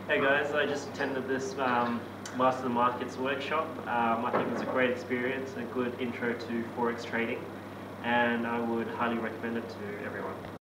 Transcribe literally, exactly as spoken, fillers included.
Hey guys, I just attended this um, Master the Markets workshop. Um, I think it was a great experience, a good intro to Forex trading, and I would highly recommend it to everyone.